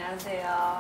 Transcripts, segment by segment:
안녕하세요.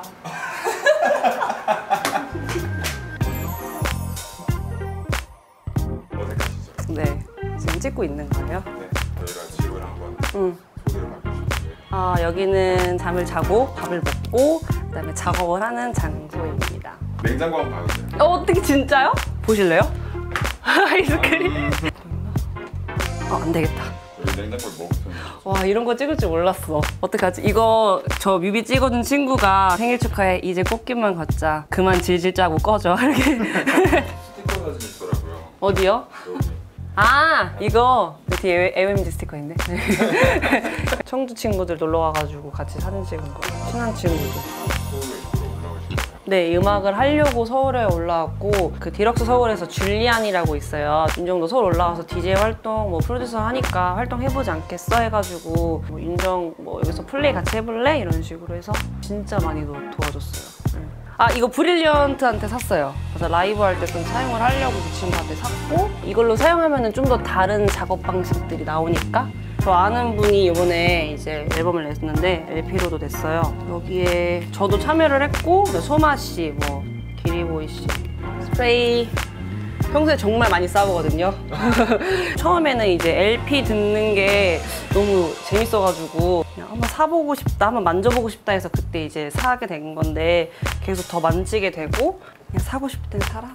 어색하시죠? 네, 지금 찍고 있는 거예요? 네, 저희가 집을 한번 소개를 받고 싶은데 여기는 잠을 자고 밥을 먹고 그다음에 작업을 하는 장소입니다. 냉장고 한번 봐주세요. 어떻게 진짜요? 보실래요? 아이스크림. 안 되겠다. 여기 냉장고에 뭐 붙었는지. 와, 이런 거 찍을 줄 몰랐어. 어떡하지? 이거 저 뮤비 찍어준 친구가 생일 축하해. 이제 꽃길만 걷자. 그만 질질 짜고 꺼져. 이렇게. 스티커 사진 있더라고요. 어디요? 여기. 아, 이거 뒤에 MMG 스티커 있네. 청주 친구들 놀러 와가지고 같이 사진 찍은 거. 친한 친구들. 서울에 이쪽으로 올라오신 거예요? 네, 음악을 하려고 서울에 올라왔고 그 디럭스 서울에서 줄리안이라고 있어요. 윤정도 서울 올라와서 DJ 활동 뭐 프로듀서 하니까 활동해보지 않겠어 해가지고 뭐 윤정 뭐 여기서 플레이 같이 해볼래? 이런 식으로 해서 진짜 많이 도와줬어요. 아, 이거 브릴리언트한테 샀어요. 그래서 라이브 할 때 좀 사용을 하려고 그 친구한테 샀고 이걸로 사용하면 좀 더 다른 작업 방식들이 나오니까 저 아는 분이 이번에 이제 앨범을 냈는데 LP로도 냈어요. 여기에 저도 참여를 했고 소마 씨, 뭐 기리보이 씨 스프레이 평소에 정말 많이 싸보거든요. 처음에는 이제 LP 듣는 게 너무 재밌어가지고 그냥 한번 사보고 싶다, 한번 만져보고 싶다 해서 그때 이제 사게 된 건데 계속 더 만지게 되고 그냥 사고 싶을 땐 사라.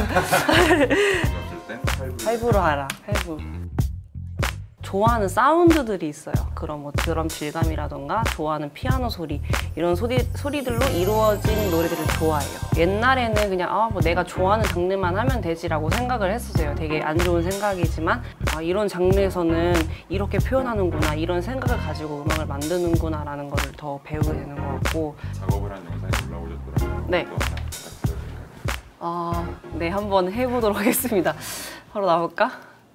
할부로 하라. 할부. 좋아하는 사운드들이 있어요. 그런 뭐 드럼 질감이라던가 좋아하는 피아노 소리 이런 소리들로 이루어진 노래들을 좋아해요. 옛날에는 그냥 뭐 내가 좋아하는 장르만 하면 되지라고 생각을 했었어요. 되게 안 좋은 생각이지만 이런 장르에서는 이렇게 표현하는구나, 이런 생각을 가지고 음악을 만드는구나 라는 거를 더 배우게 되는 것 같고. 작업을 한 영상이 올라오셨더라고요. 네. 네, 한번 해보도록 하겠습니다. 바로 나올까?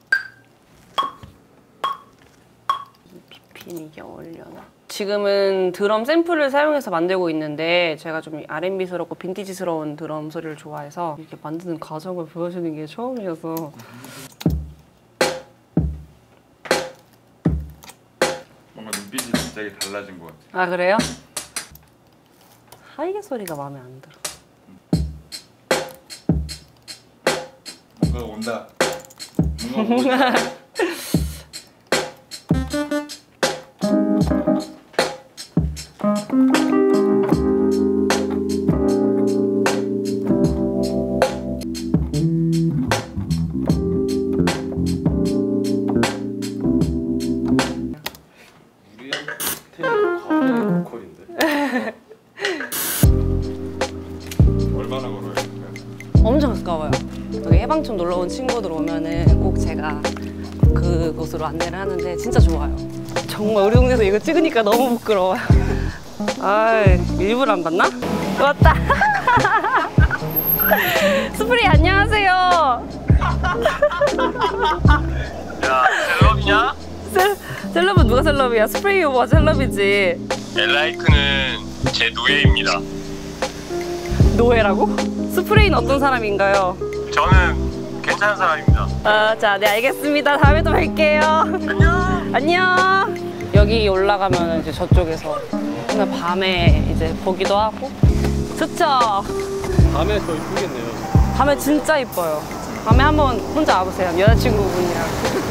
이게 어울려나? 지금은 드럼 샘플을 사용해서 만들고 있는데 제가 좀 R&B스럽고 빈티지스러운 드럼 소리를 좋아해서 이렇게 만드는 과정을 보여주는 게 처음이어서. 뭔가 눈빛이 갑자기 달라진 것 같아요. 아, 그래요? 하이게 소리가 마음에 안 들어. 뭔가 온다. 뭔가 오고 있다. 얼마나 걸어요? 엄청 가까워요. 여기 해방촌 놀러 온 친구들 오면은 꼭 제가 그곳으로 안내를 하는데 진짜 좋아요. 정말 우리 동네에서 이거 찍으니까 너무 부끄러워요. 일부러 안 봤나? 왔다. 스프리 안녕하세요. 야, 셀럽이냐? 셀럽은 누가 셀럽이야? 스프레이 오버가 셀럽이지. 엘라이크는 제 노예입니다. 노예라고? 스프레이는 어떤 사람인가요? 저는 괜찮은 사람입니다. 자, 네, 알겠습니다. 다음에 또 뵐게요. 안녕. 안녕. 여기 올라가면 이제 저쪽에서 그냥 밤에 이제 보기도 하고 좋죠? 밤에 더 이쁘겠네요. 밤에 진짜 이뻐요. 밤에 한번 혼자 와보세요. 여자친구분이랑.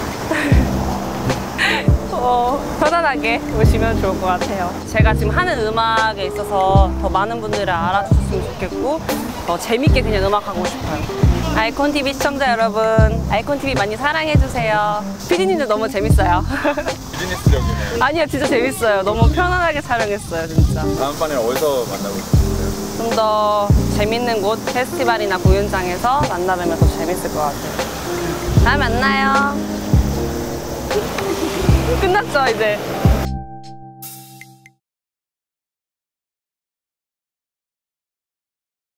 편안하게 오시면 좋을 것 같아요. 제가 지금 하는 음악에 있어서 더 많은 분들을 알아주셨으면 좋겠고 더 재밌게 그냥 음악하고 싶어요. 아이콘TV 시청자 여러분, 아이콘TV 많이 사랑해주세요. 피디님들 너무 재밌어요. 비즈니스적이네요. 아니요, 진짜 재밌어요. 너무 편안하게 촬영했어요, 진짜. 다음 판에 어디서 만나고 싶으세요? 좀 더 재밌는 곳, 페스티벌이나 공연장에서 만나면 더 재밌을 것 같아요. 다음에 만나요. 끝났죠, 이제?